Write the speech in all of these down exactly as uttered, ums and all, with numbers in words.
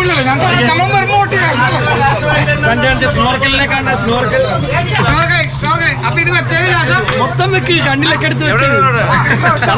Snorkeling, snorkel. Okay, okay. Up in the channel, Mokam the key, and like it.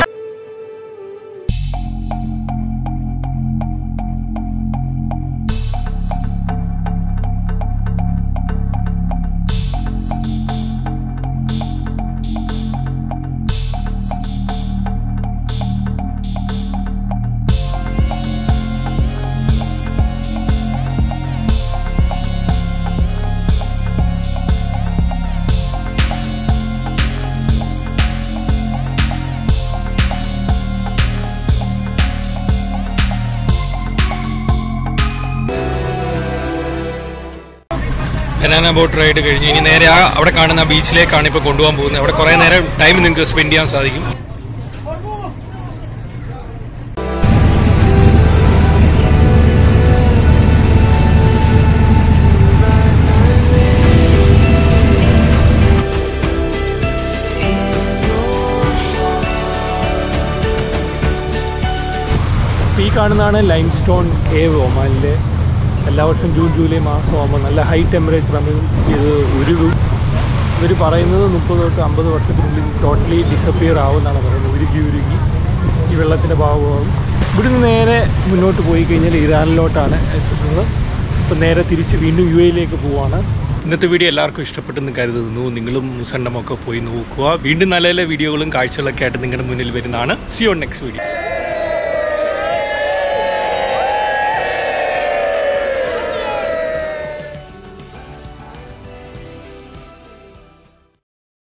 Bananna Boat Ride കഴിഞ്ഞ് നേരെ ആ അവിടെ കാണുന്ന ബീച്ചിലേക്കാണ് ഇപ്പോൾ കൊണ്ടുപോകാൻ പോകുന്നത്. അവിടെ കുറേ നേരം ടൈം നിങ്ങൾക്ക് സ്പെൻഡ് ചെയ്യാൻ സാധിക്കും. ഈ കാണുന്നതാണ് ലൈം സ്റ്റോൺ കേവ് ഒമാനിലെ. എല്ലാ വർഷവും ജൂൺ ജൂലൈ മാസമാകുമ്പോൾ നല്ല ഹൈ ടെമ്പറേച്ചറാകുമ്പോൾ ഇത് ഉരുകും. ഇവർ പറയുന്നത് മുപ്പത് തൊട്ട് അമ്പത് വർഷത്തിനുള്ളിൽ ടോട്ടലി ഡിസപ്പിയർ ആവുമെന്നാണ് പറയുന്നത്. ഉരുകി ഉരുകി ഈ വെള്ളത്തിൻ്റെ ഭാഗമാകും. ഇവിടുന്ന് നേരെ മുന്നോട്ട് പോയി കഴിഞ്ഞാൽ ഇറാനിലോട്ടാണ് എത്തുന്നത്. ഇപ്പം നേരെ തിരിച്ച് വീണ്ടും യു എയിലേക്ക് പോവുകയാണ്. ഇന്നത്തെ വീഡിയോ എല്ലാവർക്കും ഇഷ്ടപ്പെട്ടെന്ന് കരുതുന്നു. നിങ്ങളും മുസണ്ടമൊക്കെ പോയി നോക്കുക. വീണ്ടും നല്ല നല്ല വീഡിയോകളും കാഴ്ചകളൊക്കെ ആയിട്ട് നിങ്ങളുടെ മുന്നിൽ വരുന്നതാണ്. See you on next video.